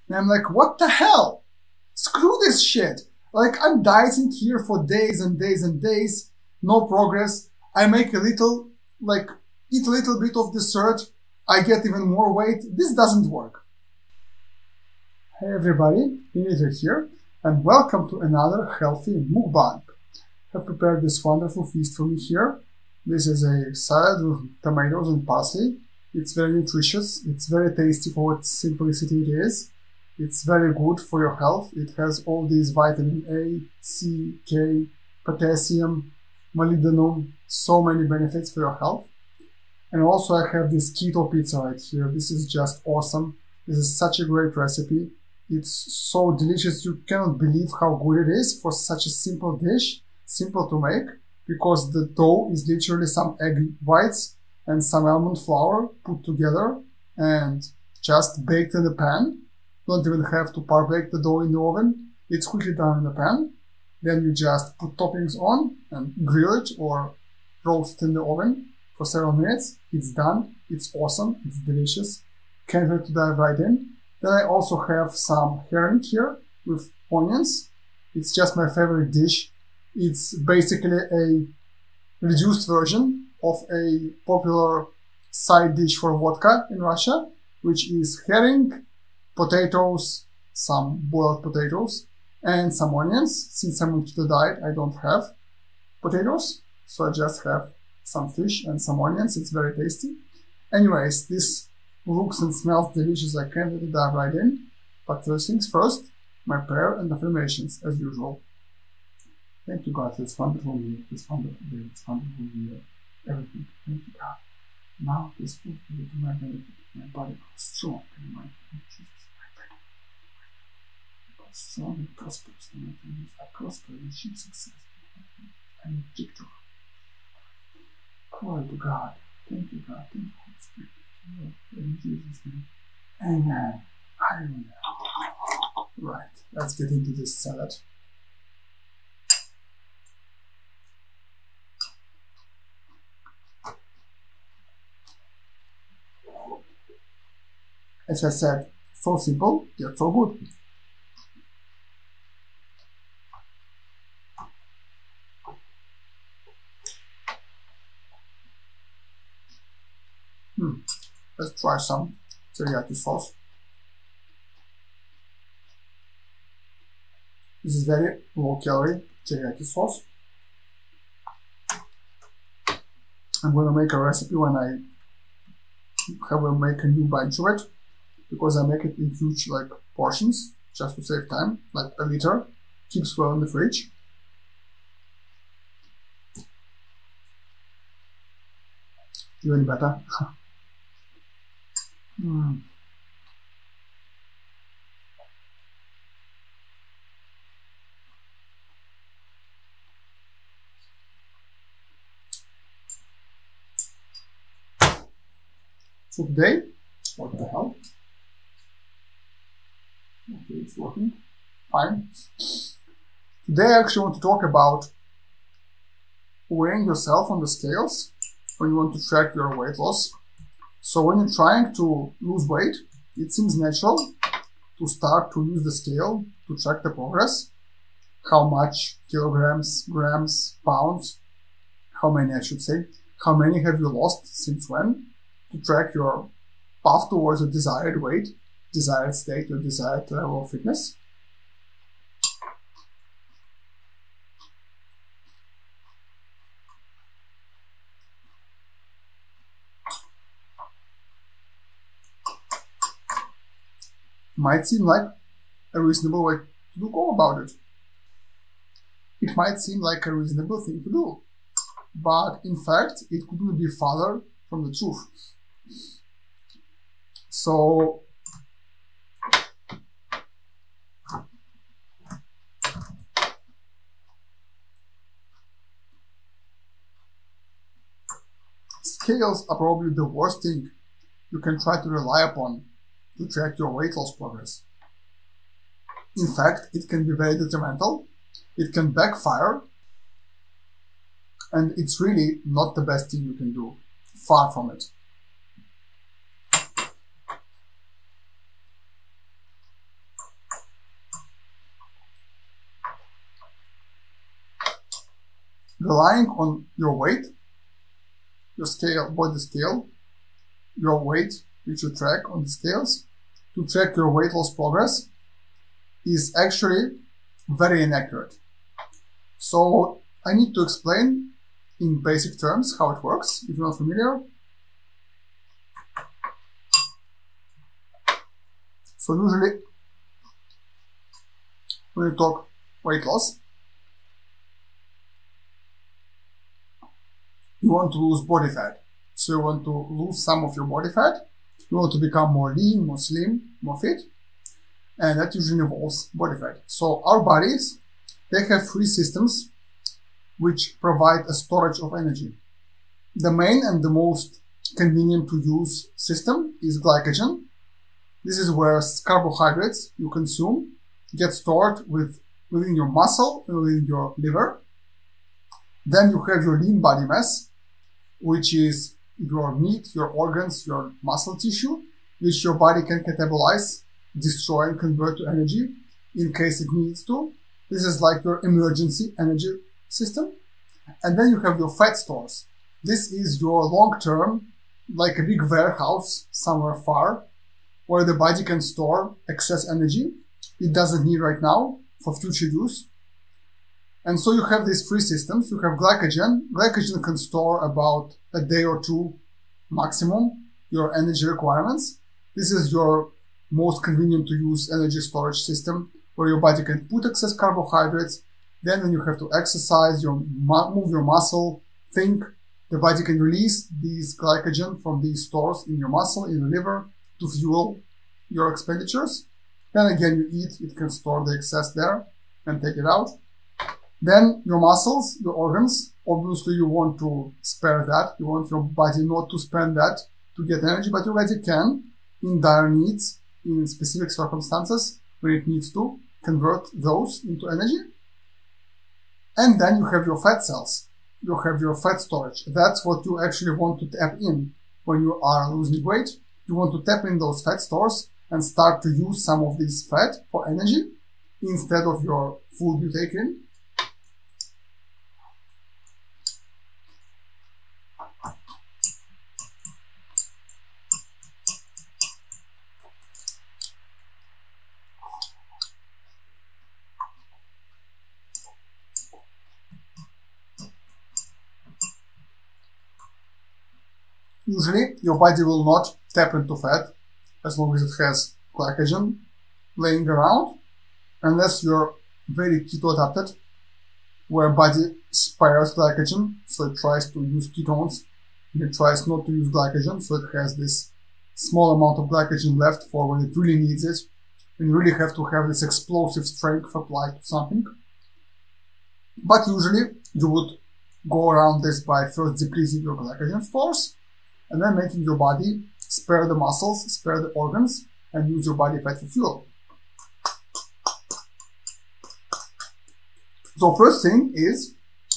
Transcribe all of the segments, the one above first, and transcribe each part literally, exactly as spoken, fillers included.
And I'm like, what the hell? Screw this shit. Like, I'm dieting here for days and days and days, no progress. I make a little, like, eat a little bit of dessert, I get even more weight. This doesn't work. Hey everybody, Dimitar here, and welcome to another healthy mukbang. I've prepared this wonderful feast for me here. This is a salad with tomatoes and parsley. It's very nutritious, it's very tasty for what simplicity it is. It's very good for your health. It has all these vitamin A, C, K, potassium, molybdenum, so many benefits for your health. And also I have this keto pizza right here. This is just awesome. This is such a great recipe. It's so delicious. You cannot believe how good it is for such a simple dish. Simple to make because the dough is literally some egg whites and some almond flour put together and just baked in the pan. Don't even have to par bake the dough in the oven. It's quickly done in the pan. Then you just put toppings on and grill it or roast in the oven for several minutes. It's done. It's awesome. It's delicious. Can't wait to dive right in. Then I also have some herring here with onions. It's just my favorite dish. It's basically a reduced version of a popular side dish for vodka in Russia, which is herring, potatoes, some boiled potatoes, and some onions. Since I'm on keto diet, I don't have potatoes, so I just have some fish and some onions. It's very tasty. Anyways, this looks and smells delicious. I can't wait to dive right in. But first things first, my prayer and affirmations as usual. Thank you, God, for this wonderful meal, this wonderful day, this wonderful year, everything. Thank you, God. Now this food will be to my benefit. My body grows strong and my Jesus. Strong and prosperous, and my families are prosper and achieve success and victory. Glory to God. Thank you, God. Thank you, Holy Spirit. In Jesus' name. Amen. Hallelujah. Right, let's get into this salad. As I said, so simple, yet so good. Hmm. Let's try some teriyaki sauce. This is very low calorie teriyaki sauce. I'm going to make a recipe when I have to make a new batch of it, because I make it in huge like portions just to save time, like a liter, keeps well in the fridge. Even better. mm. So today, what the hell? Okay, it's working fine. Today I actually want to talk about weighing yourself on the scales when you want to track your weight loss. So when you're trying to lose weight, it seems natural to start to use the scale to track the progress. How much kilograms, grams, pounds, how many I should say, how many have you lost since when, to track your path towards a desired weight, desired state, or desired level of fitness. Might seem like a reasonable way to go about it. It might seem like a reasonable thing to do, but in fact, it couldn't be farther from the truth. So, scales are probably the worst thing you can try to rely upon to track your weight loss progress. In fact, it can be very detrimental, it can backfire, and it's really not the best thing you can do. Far from it. relying on your weight, your scale, body scale, your weight, which you track on the scales, to track your weight loss progress, is actually very inaccurate. So I need to explain in basic terms how it works, if you're not familiar. So usually, when you talk weight loss, you want to lose body fat. So you want to lose some of your body fat. You want to become more lean, more slim, more fit. And that usually involves body fat. So our bodies, they have three systems which provide a storage of energy. The main and the most convenient to use system is glycogen. This is where carbohydrates you consume get stored with, within your muscle and within your liver. Then you have your lean body mass, which is your meat, your organs, your muscle tissue, which your body can catabolize, destroy, and convert to energy in case it needs to. This is like your emergency energy system. And then you have your fat stores. This is your long-term, like a big warehouse somewhere far, where the body can store excess energy it doesn't need right now for future use. And so you have these three systems. You have glycogen. Glycogen can store about a day or two maximum your energy requirements. This is your most convenient to use energy storage system where your body can put excess carbohydrates. Then when you have to exercise, you move your muscle, think, the body can release these glycogen from these stores in your muscle, in your liver, to fuel your expenditures. Then again, you eat, it can store the excess there and take it out. Then your muscles, your organs, obviously you want to spare that. You want your body not to spend that to get energy, but your body can, in dire needs, in specific circumstances, when it needs to, convert those into energy. And then you have your fat cells. You have your fat storage. That's what you actually want to tap in when you are losing weight. You want to tap in those fat stores and start to use some of this fat for energy instead of your food you take in. Usually, your body will not tap into fat as long as it has glycogen laying around, unless you're very keto adapted, where body spares glycogen, so it tries to use ketones, and it tries not to use glycogen, so it has this small amount of glycogen left for when it really needs it, and you really have to have this explosive strength applied to something. But usually, you would go around this by first depleting your glycogen stores, and then making your body spare the muscles, spare the organs, and use your body fat for fuel. So first thing is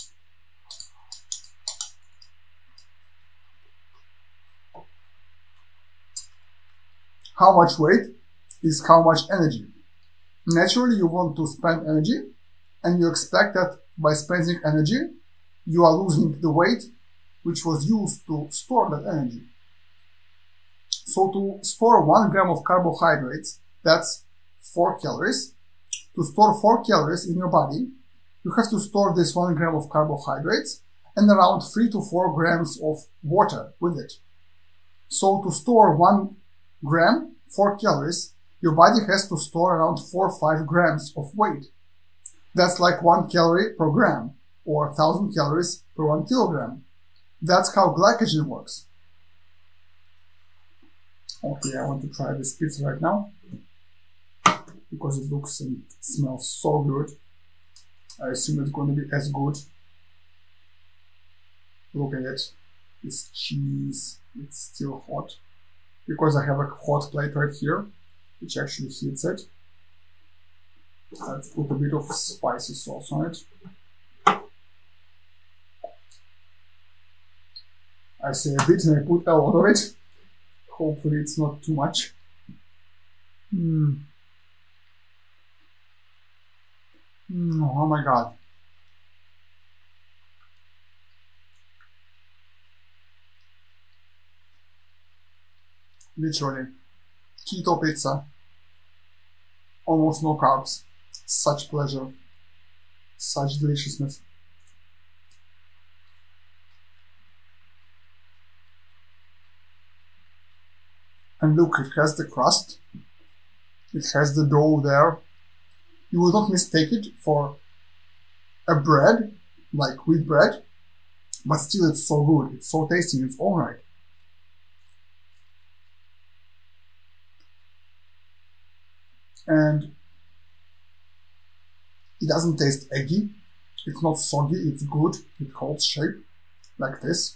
how much weight is how much energy. Naturally, you want to spend energy, and you expect that by spending energy, you are losing the weight which was used to store that energy. So to store one gram of carbohydrates, that's four calories. To store four calories in your body, you have to store this one gram of carbohydrates and around three to four grams of water with it. So to store one gram, four calories, your body has to store around four or five grams of weight. That's like one calorie per gram, or one thousand calories per one kilogram. That's how glycogen works. Okay, I want to try this pizza right now because it looks and smells so good. I assume it's going to be as good. Look at it. This cheese, it's still hot because I have a hot plate right here which actually heats it. Let's put a bit of spicy sauce on it. I say a bit and I put a lot of it. Hopefully it's not too much. Mm. Mm, oh my god. Literally. Keto pizza. Almost no carbs. Such pleasure. Such deliciousness. And look, it has the crust. It has the dough there. You will not mistake it for a bread, like wheat bread, but still it's so good. It's so tasty in its own right. And it doesn't taste eggy. It's not soggy, it's good. It holds shape like this.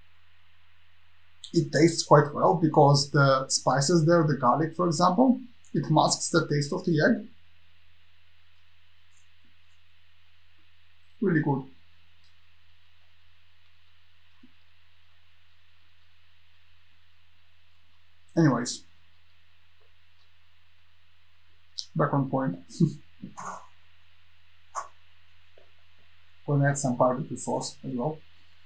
It tastes quite well because the spices there, the garlic for example, it masks the taste of the egg. Really good. Anyways, back on point. Gonna add some barbecue sauce as well.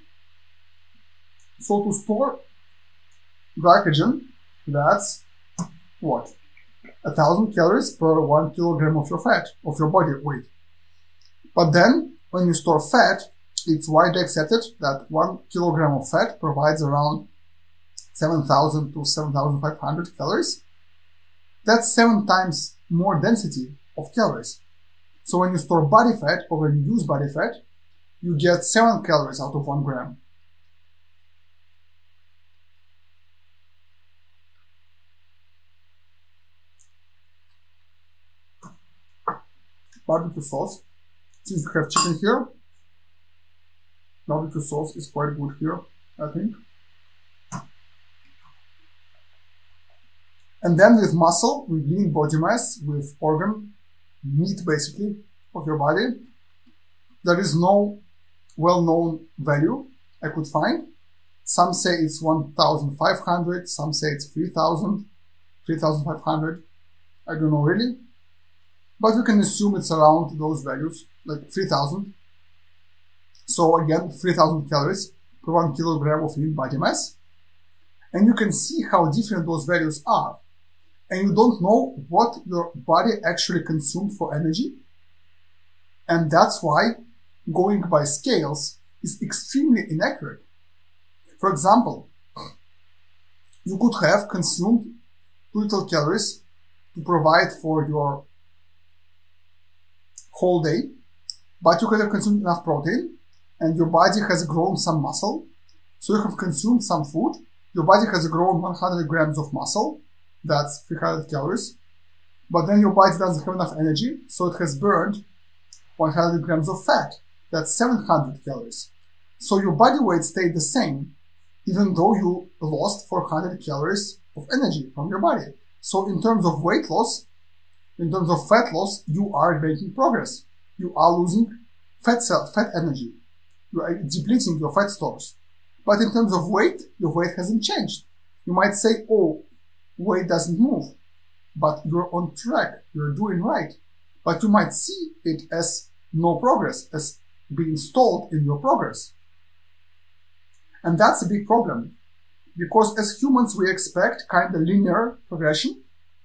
So to store glycogen, that's what? A thousand calories per one kilogram of your fat, of your body weight. But then, when you store fat, it's widely accepted that one kilogram of fat provides around seven thousand to seven thousand five hundred calories. That's seven times more density of calories. So when you store body fat or when you use body fat, you get seven calories out of one gram. Barbecue sauce. Since we have chicken here, barbecue sauce is quite good here, I think. And then with muscle, with lean body mass, with organ, meat basically, of your body, there is no well-known value I could find. Some say it's one thousand five hundred, some say it's three thousand, three thousand five hundred. I don't know really. But we can assume it's around those values, like three thousand. So again, three thousand calories per one kilogram of lean body mass. And you can see how different those values are. And you don't know what your body actually consumed for energy. And that's why going by scales is extremely inaccurate. For example, you could have consumed too little calories to provide for your whole day, but you could have consumed enough protein and your body has grown some muscle. So you have consumed some food, your body has grown one hundred grams of muscle, that's three hundred calories, but then your body doesn't have enough energy, so it has burned one hundred grams of fat, that's seven hundred calories. So your body weight stayed the same, even though you lost four hundred calories of energy from your body. So in terms of weight loss, in terms of fat loss, you are making progress. You are losing fat cell, fat energy. You are depleting your fat stores. But in terms of weight, your weight hasn't changed. You might say, oh, weight doesn't move, but you're on track, you're doing right. But you might see it as no progress, as being stalled in your progress. And that's a big problem, because as humans we expect kind of linear progression,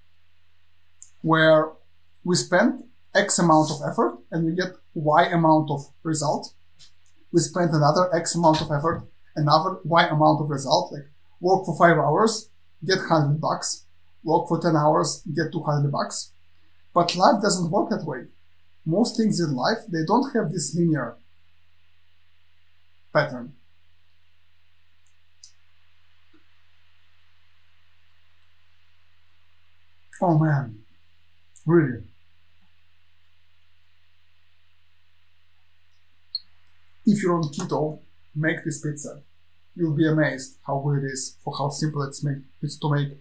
where we spend X amount of effort and we get Y amount of result. We spend another X amount of effort, another Y amount of result, like work for five hours, get one hundred bucks, work for ten hours, get two hundred bucks. But life doesn't work that way. Most things in life, they don't have this linear pattern. Oh man, really. If you're on keto, make this pizza. You'll be amazed how good it is, for how simple it's, make, it's to make.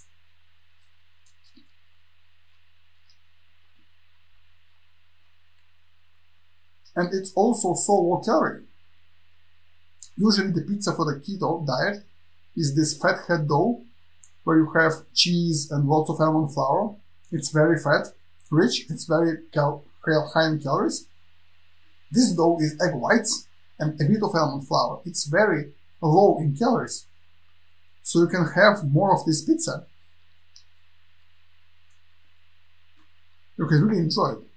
And it's also so low calorie. Usually the pizza for the keto diet is this fathead dough, where you have cheese and lots of almond flour. It's very fat, rich, it's very cal high in calories. This dough is egg whites and a bit of almond flour. It's very low in calories. so you can have more of this pizza. You can really enjoy it.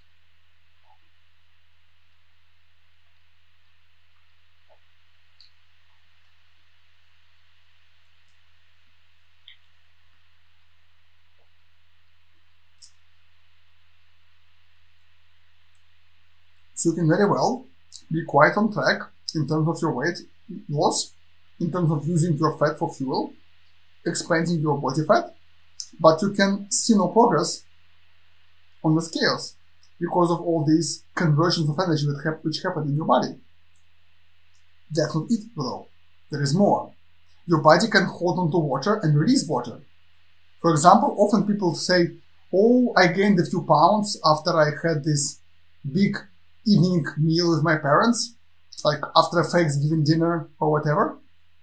So you can very well be quite on track in terms of your weight loss, in terms of using your fat for fuel, expanding your body fat, but you can see no progress on the scales because of all these conversions of energy that have, which happen in your body. That's not it though. There is more. Your body can hold on to water and release water. For example, often people say, oh, I gained a few pounds after I had this big evening meal with my parents, like after a Thanksgiving dinner or whatever.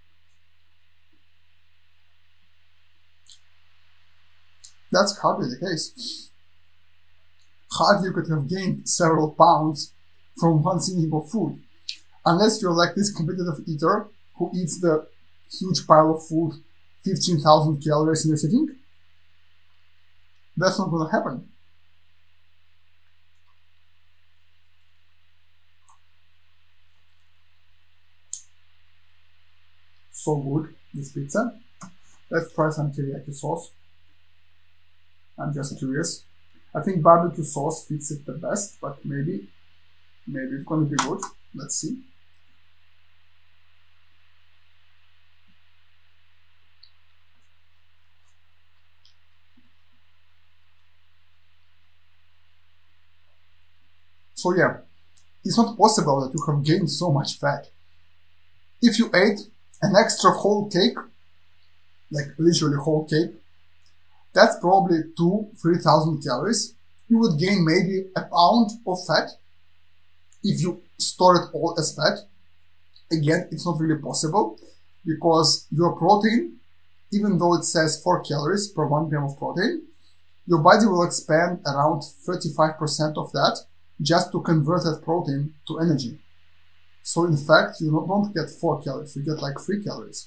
That's hardly the case. Hardly you could have gained several pounds from one sitting of food, unless you're like this competitive eater who eats the huge pile of food, fifteen thousand calories in a sitting. That's not going to happen. So good, this pizza. Let's try some teriyaki sauce. I'm just curious. I think barbecue sauce fits it the best, but maybe, maybe it's going to be good. Let's see. So yeah, it's not possible that you have gained so much fat. If you ate an extra whole cake, like literally whole cake, that's probably two, three thousand calories. You would gain maybe a pound of fat if you store it all as fat. Again, it's not really possible because your protein, even though it says four calories per one gram of protein, your body will expend around thirty-five percent of that just to convert that protein to energy. So in fact, you don't get four calories, you get like three calories.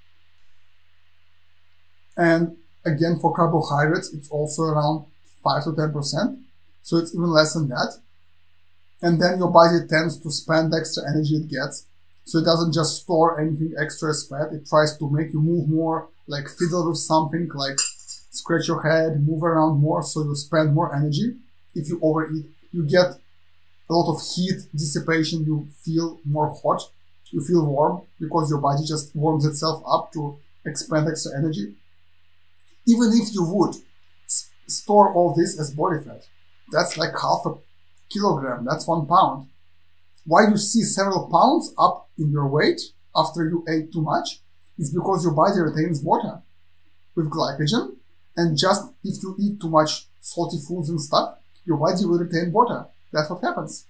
And again, for carbohydrates, it's also around five to ten percent. So it's even less than that. And then your body tends to spend extra energy it gets. So it doesn't just store anything extra as fat. It tries to make you move more, like fiddle with something, like scratch your head, move around more. So you spend more energy. If you overeat, you get a lot of heat dissipation. You feel more hot. You feel warm because your body just warms itself up to expend extra energy. Even if you would store all this as body fat, that's like half a kilogram, that's one pound. Why you see several pounds up in your weight after you ate too much is because your body retains water with glycogen, and just if you eat too much salty foods and stuff, your body will retain water. That's what happens.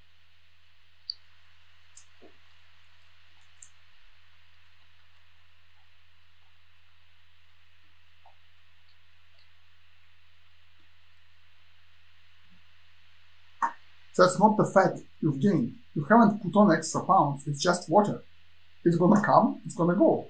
That's not the fat you've gained. You haven't put on extra pounds, it's just water. It's gonna come, it's gonna go.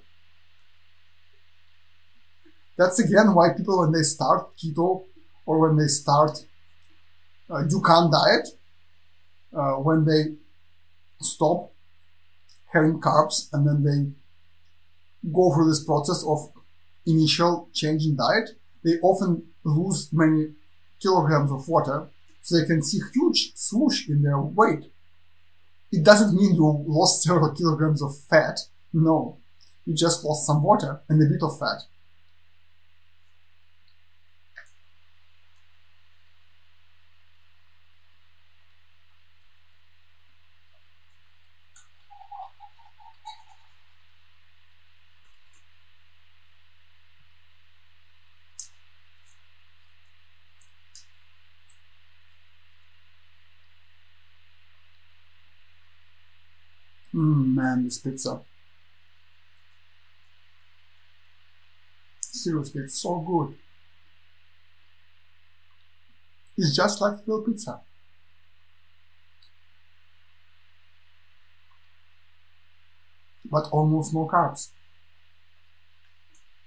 That's again why people, when they start keto or when they start uh, Dukan diet, uh, when they stop having carbs and then they go through this process of initial change in diet, they often lose many kilograms of water. So they can see huge swoosh in their weight. It doesn't mean you lost several kilograms of fat. No, you just lost some water and a bit of fat. Mmm, man, this pizza. Seriously, it's so good. It's just like real pizza. But almost no carbs.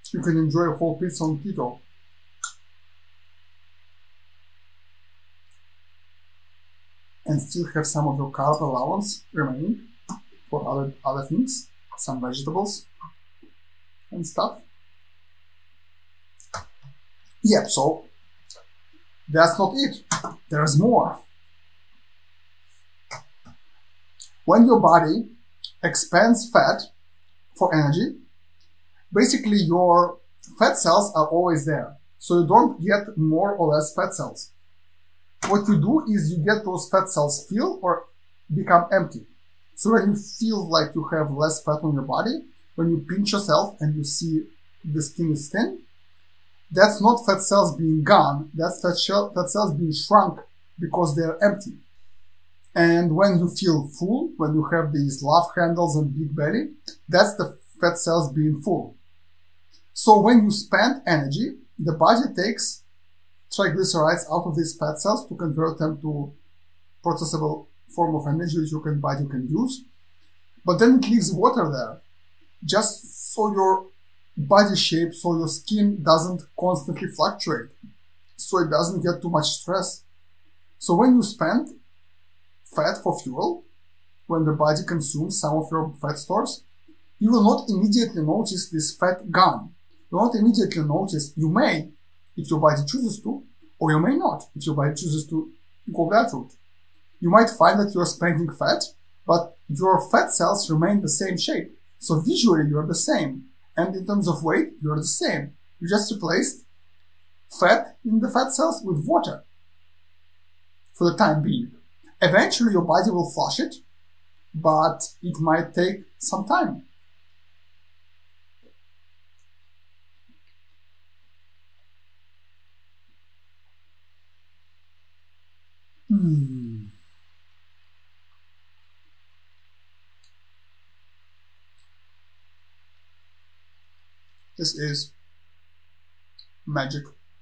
You can enjoy a whole pizza on keto. And still have some of your carb allowance remaining for other, other things, some vegetables and stuff. Yep, so that's not it. There's more. When your body expands fat for energy, basically your fat cells are always there. So you don't get more or less fat cells. What you do is you get those fat cells fill or become empty. So when you feel like you have less fat on your body, when you pinch yourself and you see the skin is thin, that's not fat cells being gone, that's fat, shell, fat cells being shrunk because they're empty. And when you feel full, when you have these love handles and big belly, that's the fat cells being full. So when you spend energy, the body takes triglycerides out of these fat cells to convert them to processable form of energy which your body can use. But then it leaves water there, just so your body shape, so your skin doesn't constantly fluctuate, so it doesn't get too much stress. So when you spend fat for fuel, when the body consumes some of your fat stores, you will not immediately notice this fat gone. You will not immediately notice. You may, if your body chooses to, or you may not, if your body chooses to go that route. You might find that you are spending fat, but your fat cells remain the same shape. So visually you are the same. And in terms of weight, you are the same. You just replaced fat in the fat cells with water for the time being. Eventually your body will flush it, but it might take some time. Hmm. This is magic.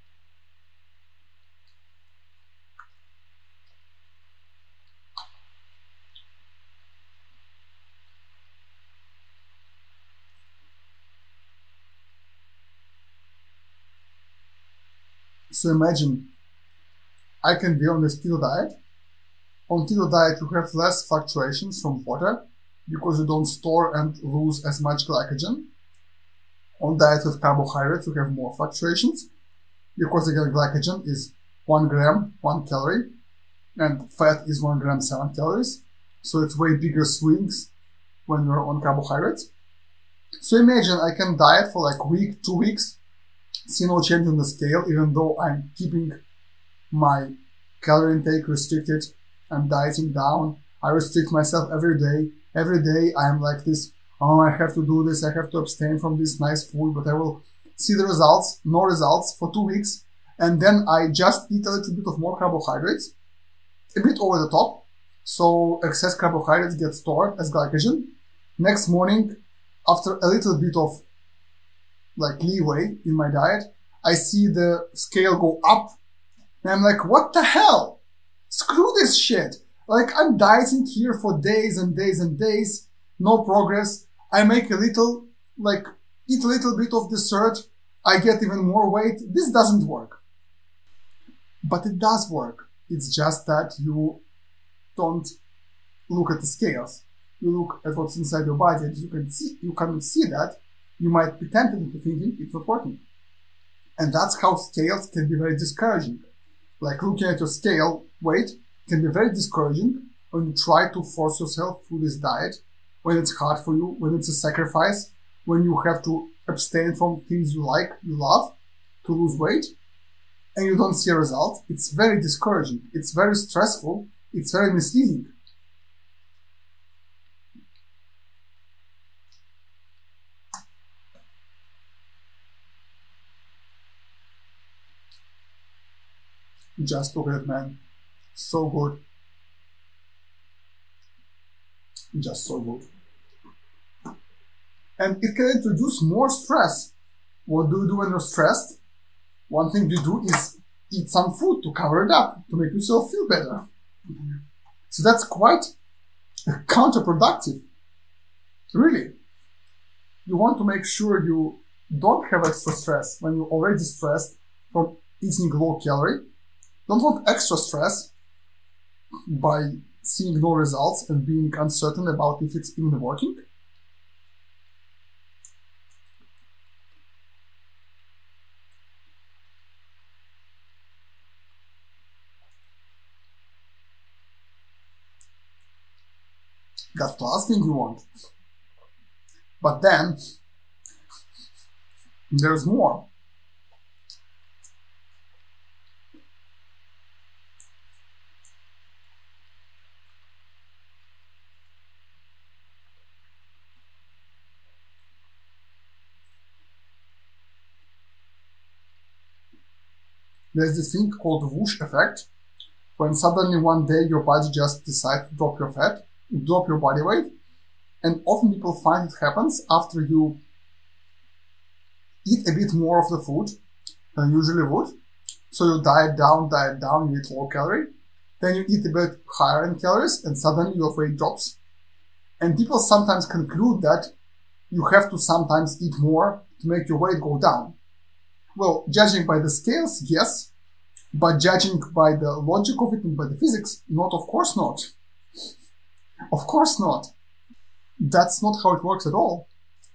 So imagine I can be on this keto diet. On keto diet, you have less fluctuations from water because you don't store and lose as much glycogen. On diet with carbohydrates, you have more fluctuations because again, glycogen is one gram, one calorie, and fat is one gram, seven calories. So it's way bigger swings when you're on carbohydrates. So imagine I can diet for like a week, two weeks, see no change on the scale, even though I'm keeping my calorie intake restricted. I'm dieting down. I restrict myself every day. Every day I'm like this, oh, I have to do this, I have to abstain from this nice food, but I will see the results, no results for two weeks. And then I just eat a little bit of more carbohydrates, a bit over the top. So excess carbohydrates get stored as glycogen. Next morning, after a little bit of like leeway in my diet, I see the scale go up. And I'm like, what the hell? Screw this shit. Like, I'm dieting here for days and days and days. No progress. I make a little, like, eat a little bit of dessert. I get even more weight. This doesn't work. But it does work. It's just that you don't look at the scales. You look at what's inside your body. As you can see, you cannot see that. You might be tempted into thinking it's not working. And that's how scales can be very discouraging. Like looking at your scale weight can be very discouraging when you try to force yourself through this diet, when it's hard for you, when it's a sacrifice, when you have to abstain from things you like, you love, to lose weight, and you don't see a result. It's very discouraging. It's very stressful. It's very misleading. Just look at it, man. So good. Just so good. And it can introduce more stress. What do you do when you're stressed? One thing you do is eat some food to cover it up, to make yourself feel better. So that's quite counterproductive. Really. You want to make sure you don't have extra stress when you're already stressed from eating low calorie. Don't want extra stress by seeing no results and being uncertain about if it's even working. That's the last thing you want. But then, there's more. There's this thing called the whoosh effect, when suddenly one day your body just decides to drop your fat, drop your body weight, and often people find it happens after you eat a bit more of the food than you usually would. So you diet down, diet down, you eat low calorie, then you eat a bit higher in calories, and suddenly your weight drops. And people sometimes conclude that you have to sometimes eat more to make your weight go down. Well, judging by the scales, yes, but judging by the logic of it and by the physics, not, of course not. Of course not. That's not how it works at all.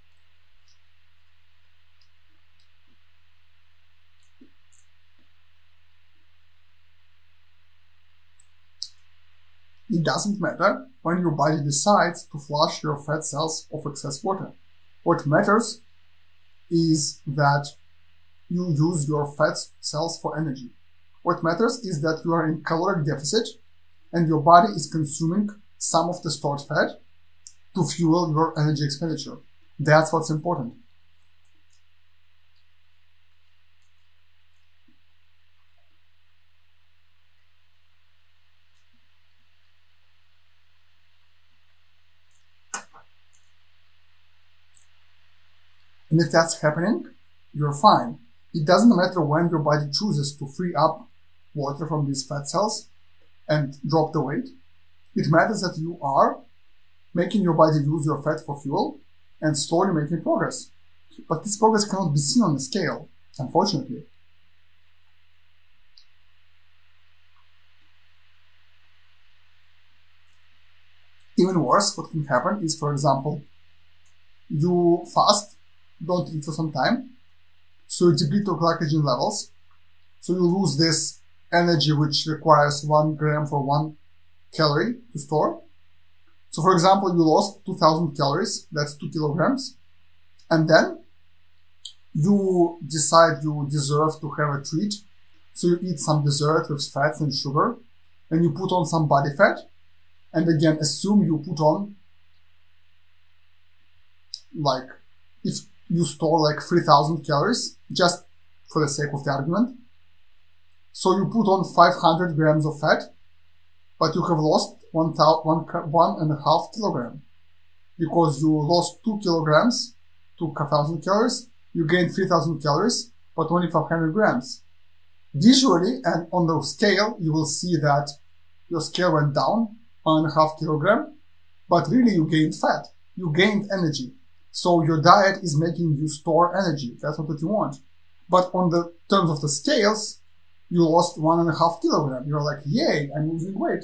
It doesn't matter when your body decides to flush your fat cells of excess water. What matters is that you use your fat cells for energy. What matters is that you are in caloric deficit and your body is consuming some of the stored fat to fuel your energy expenditure. That's what's important. And if that's happening, you're fine. It doesn't matter when your body chooses to free up water from these fat cells and drop the weight. It matters that you are making your body use your fat for fuel and slowly making progress. But this progress cannot be seen on the scale, unfortunately. Even worse, what can happen is, for example, you fast, don't eat for some time, so you deplete your glycogen levels, so you lose this energy which requires one gram for one calorie to store. So for example, you lost two thousand calories, that's two kilograms, and then you decide you deserve to have a treat, so you eat some dessert with fats and sugar, and you put on some body fat, and again assume you put on, like, if you store like three thousand calories, just for the sake of the argument. So you put on five hundred grams of fat, but you have lost one, one, one and a half kilogram. Because you lost two kilograms to one thousand calories, you gained three thousand calories, but only five hundred grams. Visually and on the scale, you will see that your scale went down one and a half kilogram, but really you gained fat, you gained energy. So your diet is making you store energy. That's what you want. But on the terms of the scales, you lost one and a half kilogram. You're like, yay, I'm losing weight.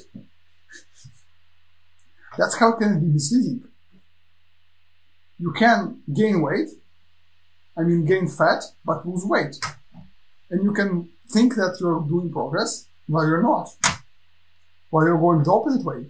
That's how it can be misleading. You can gain weight, I mean gain fat, but lose weight. And you can think that you're doing progress while you're not. While you're going the opposite way.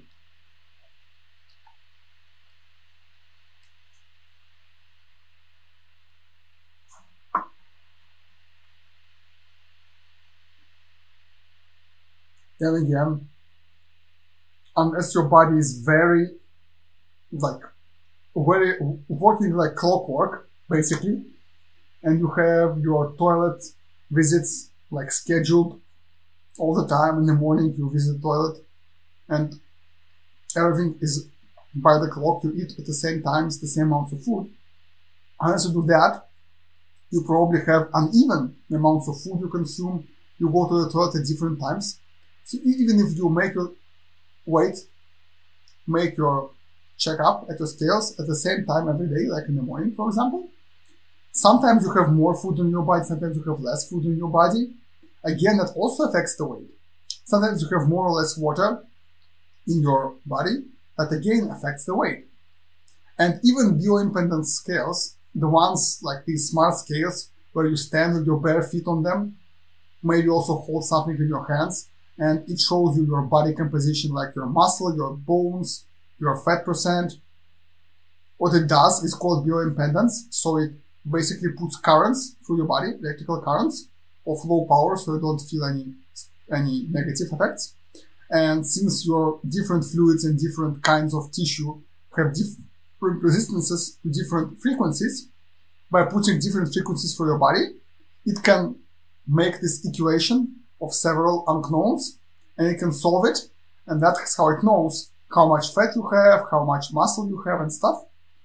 Then again, unless your body is very, like, very, working like clockwork, basically, and you have your toilet visits, like, scheduled all the time. In the morning, you visit the toilet, and everything is by the clock. You eat at the same times, the same amounts of food. Unless you do that, you probably have uneven amounts of food you consume. You go to the toilet at different times. So even if you make your weight, make your checkup at your scales at the same time every day, like in the morning, for example, Sometimes you have more food in your body, sometimes you have less food in your body. Again, that also affects the weight. Sometimes you have more or less water in your body, that again affects the weight. And even bioimpedance scales, the ones like these smart scales, where you stand with your bare feet on them, maybe also hold something in your hands, and it shows you your body composition, like your muscle, your bones, your fat percent. What it does is called bioimpedance, so it basically puts currents through your body, electrical currents of low power, so you don't feel any any negative effects. And since your different fluids and different kinds of tissue have different resistances to different frequencies, by putting different frequencies for your body, it can make this equation of several unknowns, and it can solve it, and that's how it knows how much fat you have, how much muscle you have, and stuff.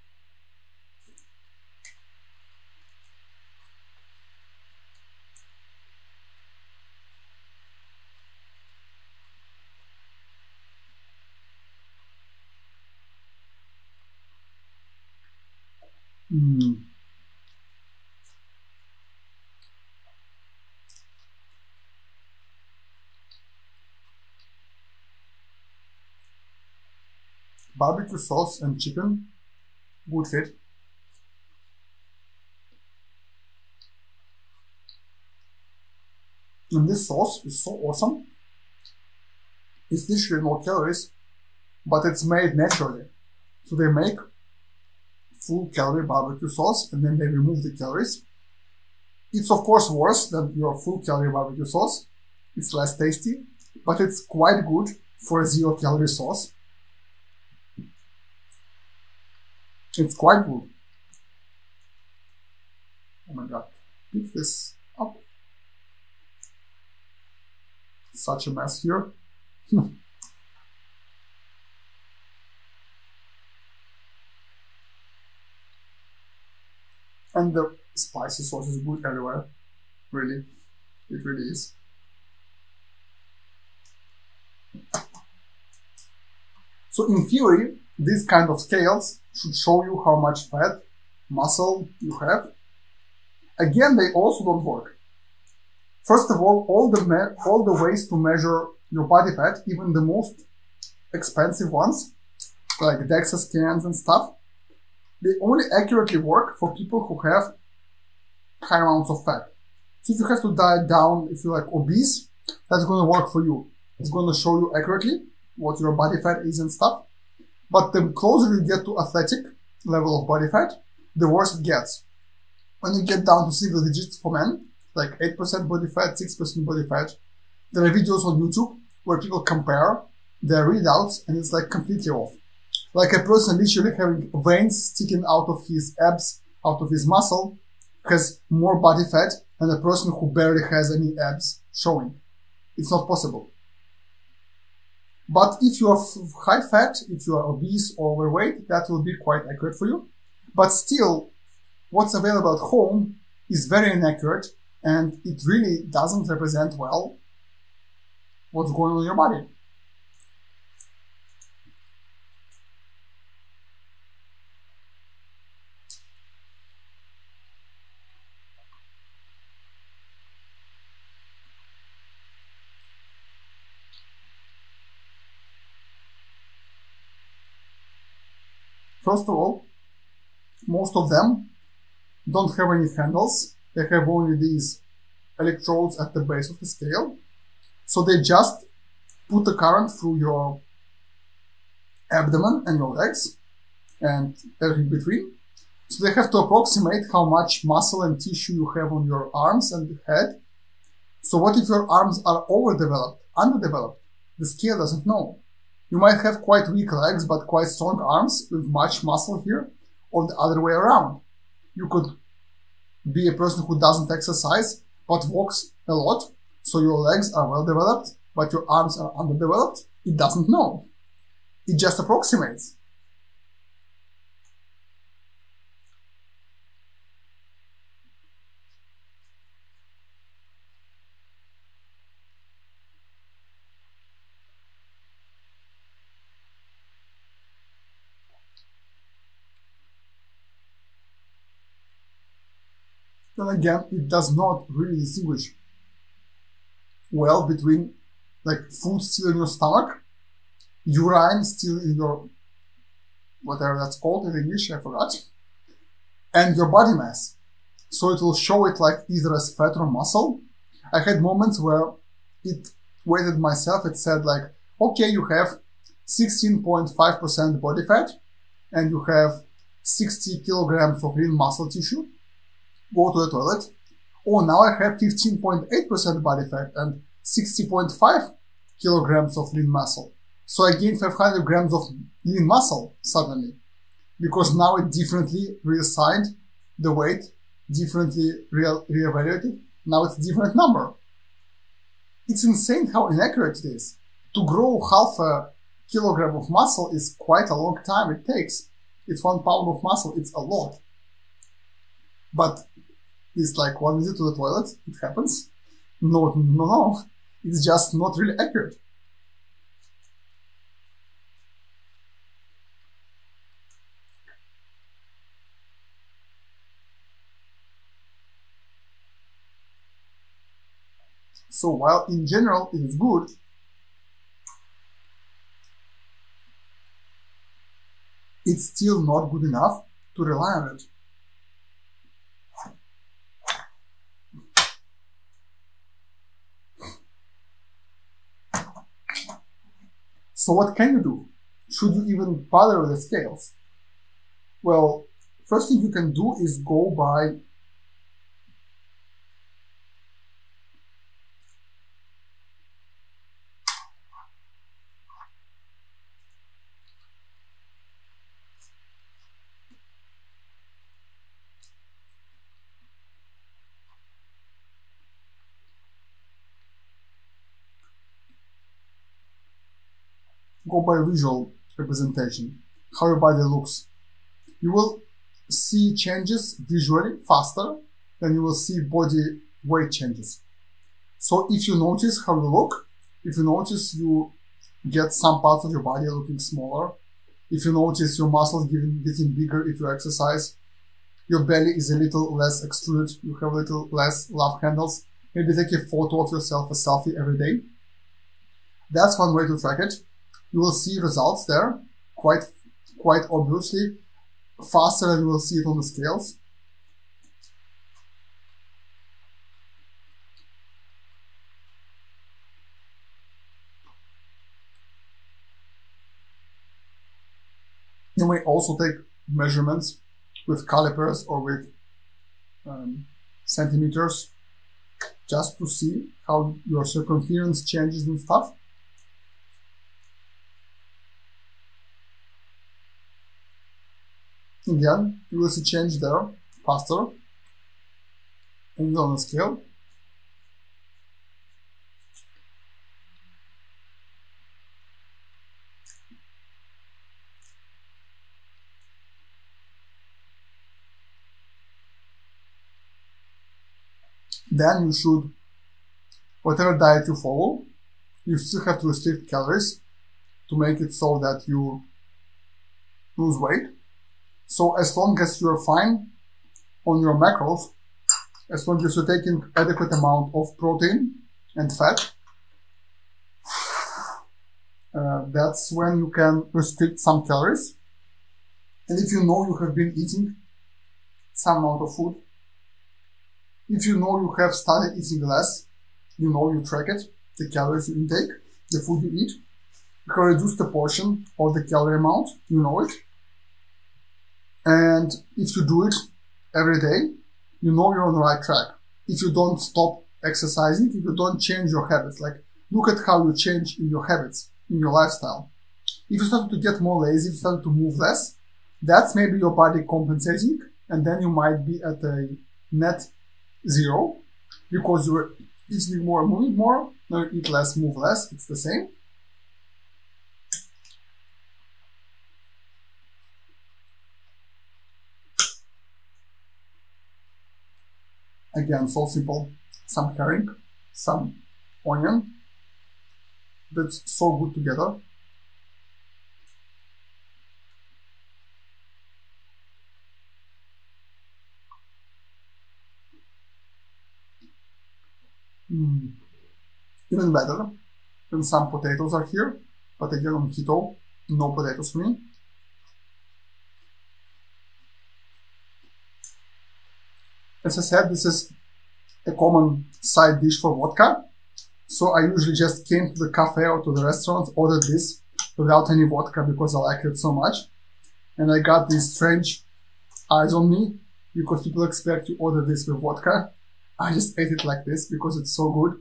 Mm. Barbecue sauce and chicken, good fit. And this sauce is so awesome. It's literally no calories, but it's made naturally. So they make full calorie barbecue sauce and then they remove the calories. It's of course worse than your full calorie barbecue sauce. It's less tasty, but it's quite good for a zero calorie sauce. It's quite good. Oh my god, pick this up. Such a mess here. And the spicy sauce is good everywhere. Really, it really is. So in theory, these kind of scales should show you how much fat, muscle you have. Again, they also don't work. First of all, all the all the ways to measure your body fat, even the most expensive ones, like DEXA scans and stuff, they only accurately work for people who have high amounts of fat. So if you have to diet down, if you're like obese, that's going to work for you. It's going to show you accurately what your body fat is and stuff. But the closer you get to athletic level of body fat, the worse it gets. When you get down to single digits for men, like eight percent body fat, six percent body fat, there are videos on YouTube where people compare their readouts and it's like completely off. Like a person literally having veins sticking out of his abs, out of his muscle, has more body fat than a person who barely has any abs showing. It's not possible. But if you are high fat, if you are obese or overweight, that will be quite accurate for you. But still, what's available at home is very inaccurate and it really doesn't represent well what's going on in your body. First of all, most of them don't have any handles. They have only these electrodes at the base of the scale. So they just put the current through your abdomen and your legs and everything between. So they have to approximate how much muscle and tissue you have on your arms and head. So what if your arms are overdeveloped, underdeveloped? The scale doesn't know. You might have quite weak legs, but quite strong arms with much muscle here, or the other way around. You could be a person who doesn't exercise, but walks a lot, so your legs are well developed, but your arms are underdeveloped. It doesn't know. It just approximates. then again, it does not really distinguish well between like food still in your stomach, urine still in your, whatever that's called in English, I forgot, and your body mass. So it will show it like either as fat or muscle. I had moments where it weighted myself, it said like, okay, you have sixteen point five percent body fat and you have sixty kilograms of lean muscle tissue. Go to the toilet. Oh, now I have fifteen point eight percent body fat and sixty point five kilograms of lean muscle. So I gained five hundred grams of lean muscle suddenly, because now it differently reassigned the weight, differently re- reevaluated. Now it's a different number. It's insane how inaccurate it is. To grow half a kilogram of muscle is quite a long time it takes. It's one pound of muscle, it's a lot. But it's like one visit to the toilet, it happens. No, no, no. It's just not really accurate. So while in general it is good, it's still not good enough to rely on it. So what can you do? Should you even bother with the scales? Well, first thing you can do is go by go by visual representation, how your body looks. You will see changes visually faster than you will see body weight changes. So if you notice how you look, if you notice you get some parts of your body looking smaller, if you notice your muscles getting, getting bigger if you exercise, your belly is a little less extruded, you have a little less love handles, maybe take a photo of yourself, a selfie every day. That's one way to track it. You will see results there quite, quite obviously, faster than you will see it on the scales. You may also take measurements with calipers or with um, centimeters just to see how your circumference changes and stuff. Again, you will see change there faster and on the scale. Then you should, whatever diet you follow, you still have to restrict calories to make it so that you lose weight. So as long as you're fine on your macros, as long as you're taking adequate amount of protein and fat, uh, that's when you can restrict some calories. And if you know you have been eating some amount of food, if you know you have started eating less, you know you track it, the calories you intake, the food you eat, you can reduce the portion or the calorie amount, you know it. And if you do it every day, you know you're on the right track. If you don't stop exercising, if you don't change your habits, like look at how you change in your habits, in your lifestyle. If you start to get more lazy, if you start to move less, that's maybe your body compensating, and then you might be at a net zero because you're eating more, moving more. Now you eat less, move less, it's the same. Again, so simple. Some herring, some onion. That's so good together. even better than some potatoes are here, but again on keto, no potatoes for me. As I said, this is a common side dish for vodka, so I usually just came to the cafe or to the restaurant, ordered this without any vodka because I like it so much, and I got these strange eyes on me because people expect you order this with vodka. I just ate it like this because it's so good.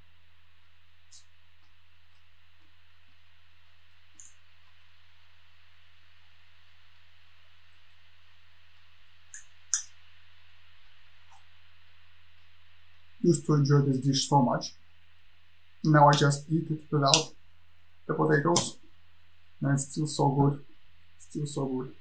Used to enjoy this dish so much. Now I just eat it without the potatoes, and it's still so good. Still so good.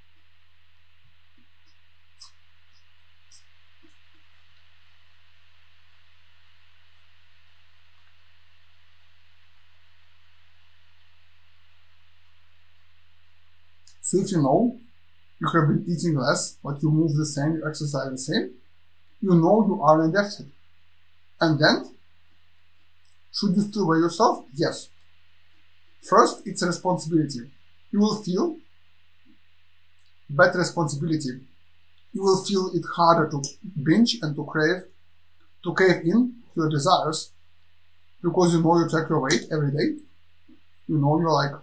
So if you know you have been eating less, but you move the same, you exercise the same, you know you are in a deficit. And then, should you still weigh yourself? Yes. First, it's a responsibility. You will feel better responsibility. You will feel it harder to binge and to crave, to cave in to your desires, because you know you check your weight every day. You know you're like,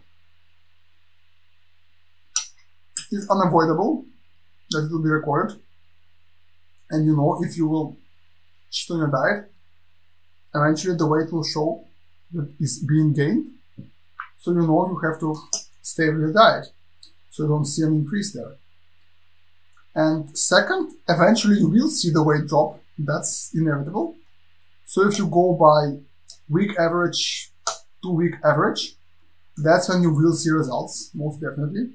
it's unavoidable that it will be recorded. And you know if you will cheat on your diet, eventually the weight will show that it's being gained. So you know you have to stay with your diet, so you don't see an increase there. And second, eventually you will see the weight drop. That's inevitable. So if you go by week average, two week average, that's when you will see results, most definitely.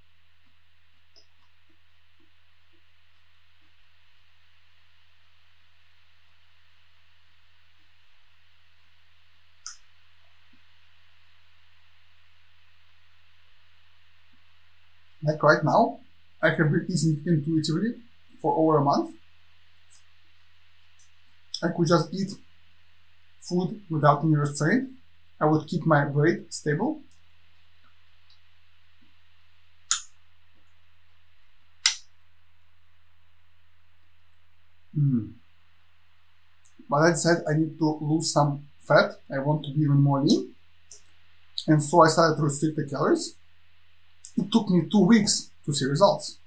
Like right now, I have been eating intuitively for over a month. I could just eat food without any restraint. I would keep my weight stable. Mm. But I said I need to lose some fat. I want to be even more lean. And so I started to restrict the calories. It took me two weeks to see results.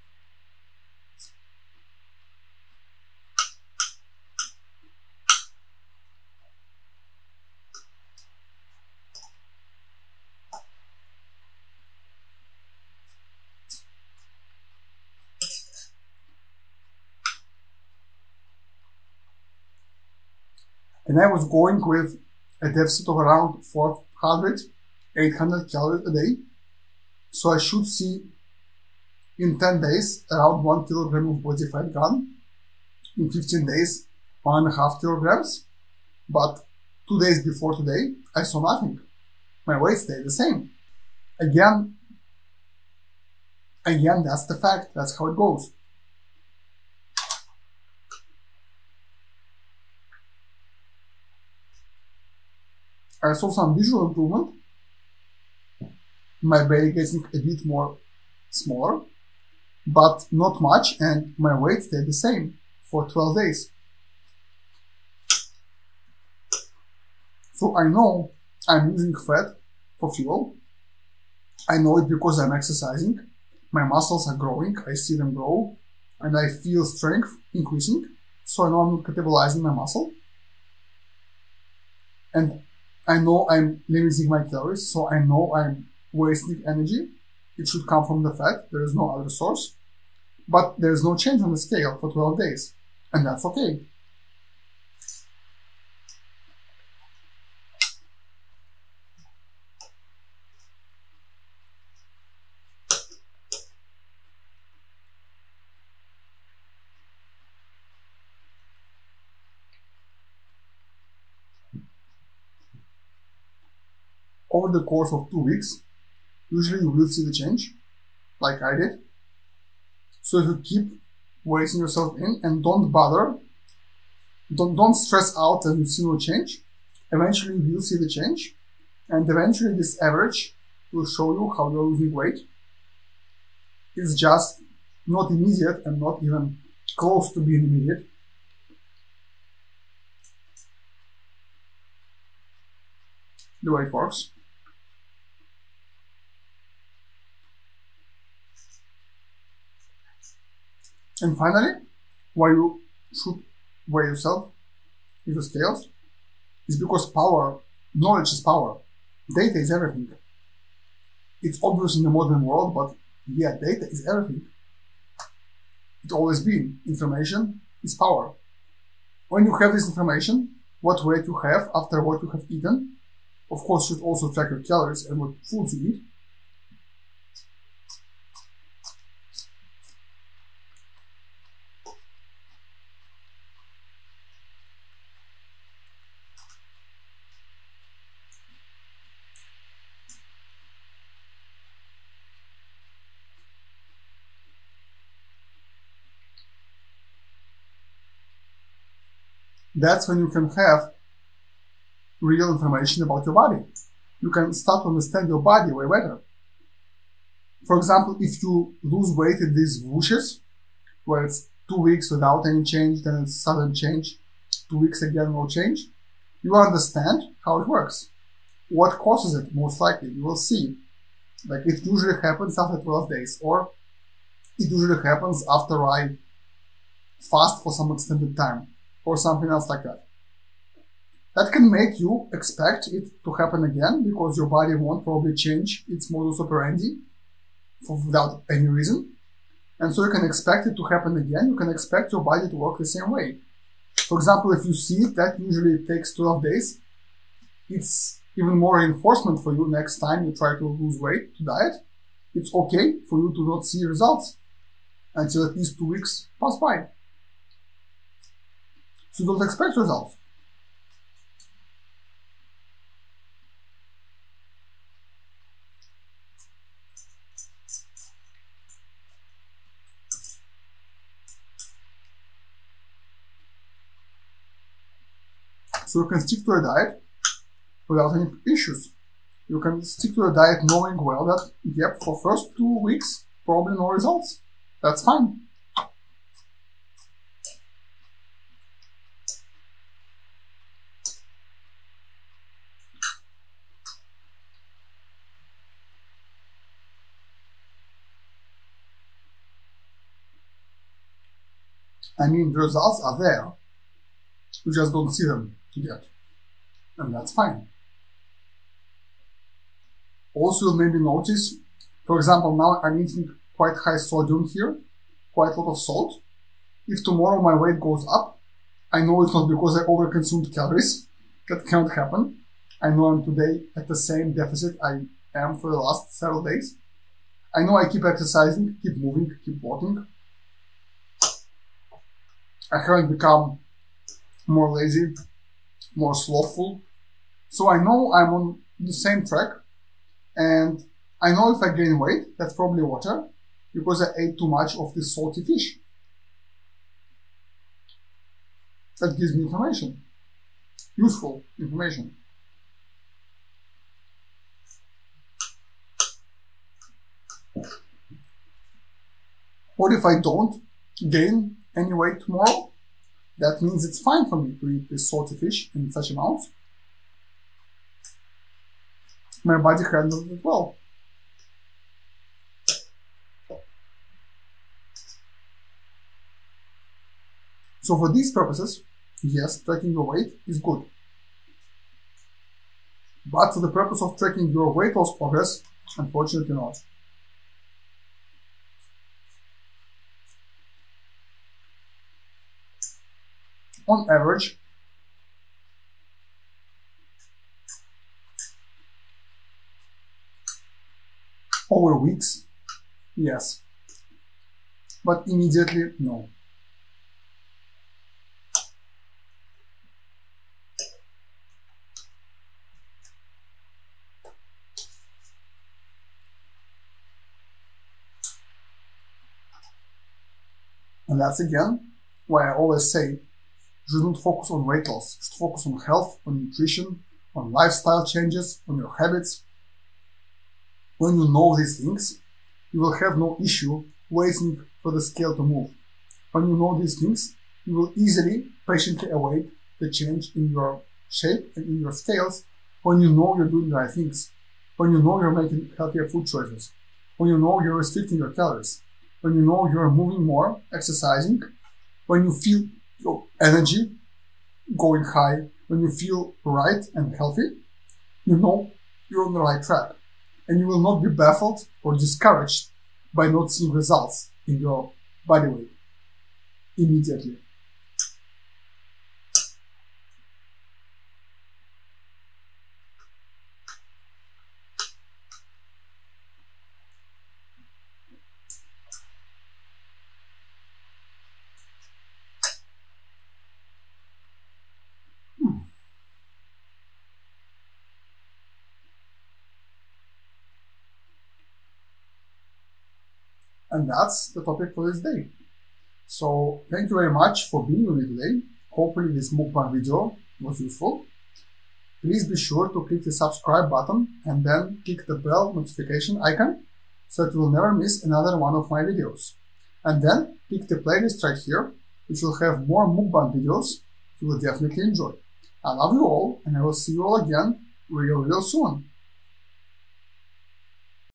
And I was going with a deficit of around four hundred, eight hundred calories a day. So I should see in ten days around one kilogram of body fat gone. In fifteen days, one and a half kilograms. But two days before today, I saw nothing. My weight stayed the same. Again, again, that's the fact. That's how it goes. I saw some visual improvement. My belly getting a bit more smaller, but not much, and my weight stayed the same for twelve days. So I know I'm using fat for fuel. I know it because I'm exercising. My muscles are growing, I see them grow, and I feel strength increasing. So I know I'm catabolizing my muscle. And I know I'm limiting my calories, so I know I'm wasting energy. It should come from the fat. There is no other source. But there is no change on the scale for twelve days. And that's okay. Over the course of two weeks, usually you will see the change, like I did. So if you keep weighing yourself in and don't bother, don't, don't stress out and you see no change, eventually you will see the change, and eventually this average will show you how you're losing weight. It's just not immediate and not even close to being immediate. The way it works. And finally, why you should weigh yourself with the scales is because power, knowledge is power. Data is everything. It's obvious in the modern world, but yeah, data is everything. It's always been. Information is power. When you have this information, what weight you have after what you have eaten, of course you should also track your calories and what foods you eat. That's when you can have real information about your body. You can start to understand your body way better. For example, if you lose weight in these whooshes, where it's two weeks without any change, then it's sudden change, two weeks again no change, you understand how it works. What causes it, most likely, you will see. Like it usually happens after twelve days, or it usually happens after I fast for some extended time, or something else like that. That can make you expect it to happen again because your body won't probably change its modus operandi for, without any reason. And so you can expect it to happen again. You can expect your body to work the same way. For example, if you see it, that usually takes twelve days. It's even more reinforcement for you next time you try to lose weight, to diet. It's okay for you to not see results until at least two weeks pass by. So don't expect results. So you can stick to a diet without any issues. You can stick to a diet knowing well that, yep, for first two weeks, probably no results. That's fine. I mean, the results are there. You just don't see them yet. And that's fine. Also, you'll maybe notice, for example, now I'm eating quite high sodium here, quite a lot of salt. If tomorrow my weight goes up, I know it's not because I overconsumed calories. That can't happen. I know I'm today at the same deficit I am for the last several days. I know I keep exercising, keep moving, keep walking. I haven't become more lazy, more slothful. So I know I'm on the same track, and I know if I gain weight, that's probably water, because I ate too much of this salty fish. That gives me information, useful information. What if I don't gain any weight tomorrow? That means it's fine for me to eat this salty fish in such amounts. My body handles it well. So for these purposes, yes, tracking your weight is good. But for the purpose of tracking your weight loss progress, unfortunately not. On average, over weeks, yes, but immediately, no. And that's again why I always say You should not focus on weight loss. You should focus on health, on nutrition, on lifestyle changes, on your habits. When you know these things, you will have no issue waiting for the scale to move. When you know these things, you will easily, patiently await the change in your shape and in your scales when you know you're doing the right things, when you know you're making healthier food choices, when you know you're restricting your calories, when you know you're moving more, exercising, when you feel your energy going high, when you feel right and healthy, you know you're on the right track. And you will not be baffled or discouraged by not seeing results in your body weight immediately. And that's the topic for this day. So thank you very much for being with me today. Hopefully this mukbang video was useful. Please be sure to click the subscribe button and then click the bell notification icon so that you will never miss another one of my videos. And then click the playlist right here, which will have more mukbang videos you will definitely enjoy. I love you all, and I will see you all again real, real soon.